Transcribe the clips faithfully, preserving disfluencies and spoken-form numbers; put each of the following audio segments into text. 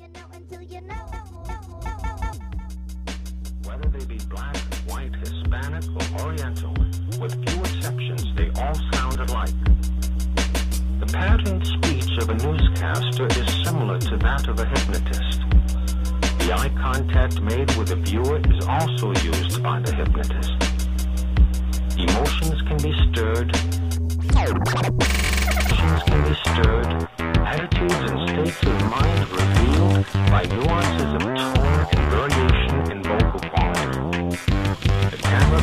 you know until you know. Whether they be black, white, Hispanic, or Oriental, with few exceptions, they all sound alike. The patterned speech of a newscaster is similar to that of a hypnotist. The eye contact made with the viewer is also used by the hypnotist. Emotions can be stirred. Emotions can be stirred. Attitudes and states of mind revealed by nuances of tone and variation in vocal quality. The camera,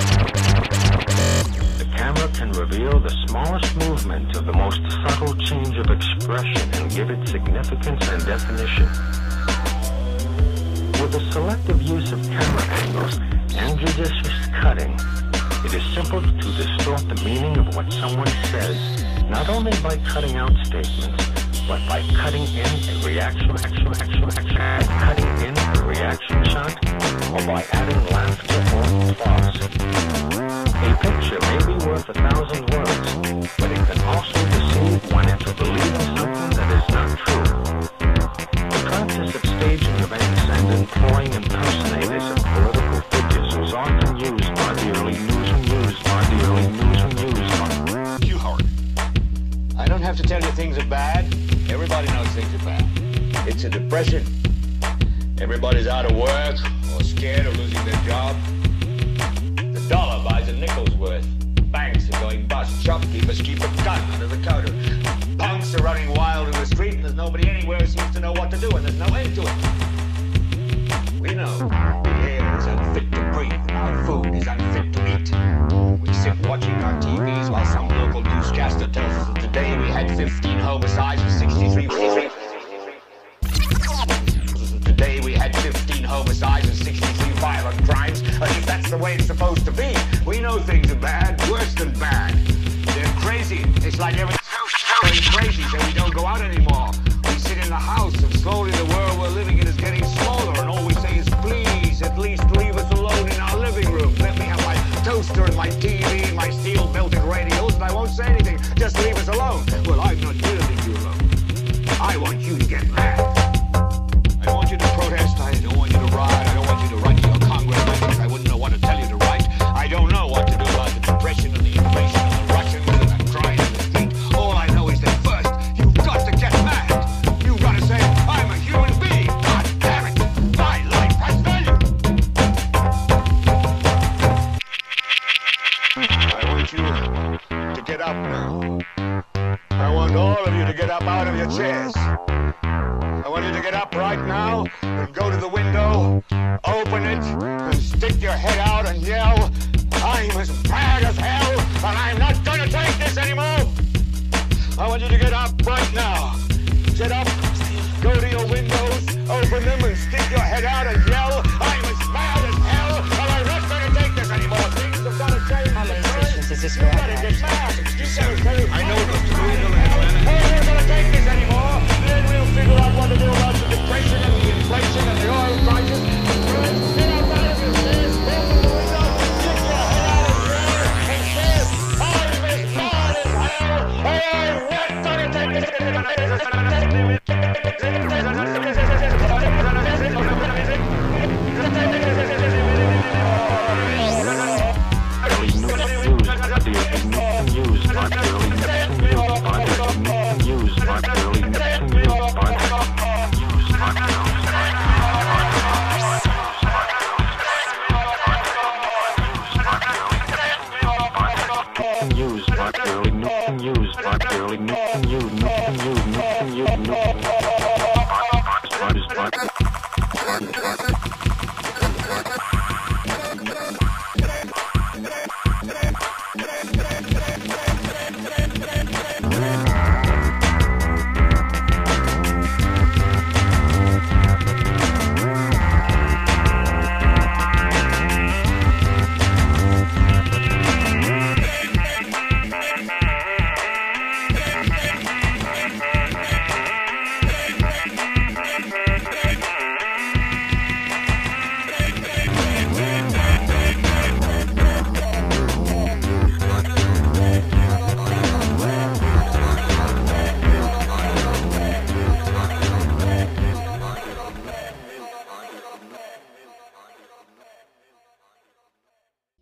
the camera can reveal the smallest movement of the most subtle change of expression and give it significance and definition. With the selective use of camera angles and judicious cutting, it is simple to distort the meaning of what someone says, not only by cutting out statements, but by cutting in a reaction, action, action, action, cutting in a reaction shot, or by adding laughter or applause. A picture may be worth a thousand words, but it can also deceive one into believing something that is not true. The practice of staging events and employing impersonators of political figures was often used by the early news and used by the early news and used by Q Howard. I don't have to tell you things are bad. Everybody knows things are bad. It's a depression. Everybody's out of work or scared of losing their job. The dollar buys a nickel's worth. Banks are going bust. Shopkeepers keep a gun under the counter. Punks are running wild in the street, and there's nobody anywhere who seems to know what to do, and there's no end to it. We know the air is unfit to breathe. Our food is unfit to eat. We sit watching our T Vs while some local newscaster tells us that today we had fifteen homicides and sixty-three... Today we had fifteen homicides and sixty-three violent crimes. At least that's the way it's supposed to be. We know things are bad, worse than bad. They're crazy. It's like everything's so crazy that we don't go out anymore. We sit in the house, and slowly the world we're living in is getting smaller, and all we say is, please, at least leave us alone in our living room. Let me have my toaster and my T V and my steel-belted radios, and I won't say anything. Just leave us alone. Well, I'm not here to leave you alone. I want you to get mad. I want you to protest. I don't want you to riot. I don't want you to write to your congressman. I wouldn't know what to tell you to write. I don't know what to do about the depression and the inflation and the Russians and the crime in the street. All I know is that first, you've got to get mad. You've got to say, I'm a human being. God damn it. My life has value. I want you to get up now. I want all of you to get up out of your chairs. I want you to get up right now and go to the window, open it, and stick your head out and yell, I'm as mad as hell, and I'm not going to take this anymore. I want you to get up right now. Get up, go to your windows, open them, and stick your head out and yell, I'm as mad as hell, and I'm not going to take this anymore. Things have got to change. How many sessions is this for? You've got to get mad. You've got to say, I know what to do. I'm not going to take this anymore.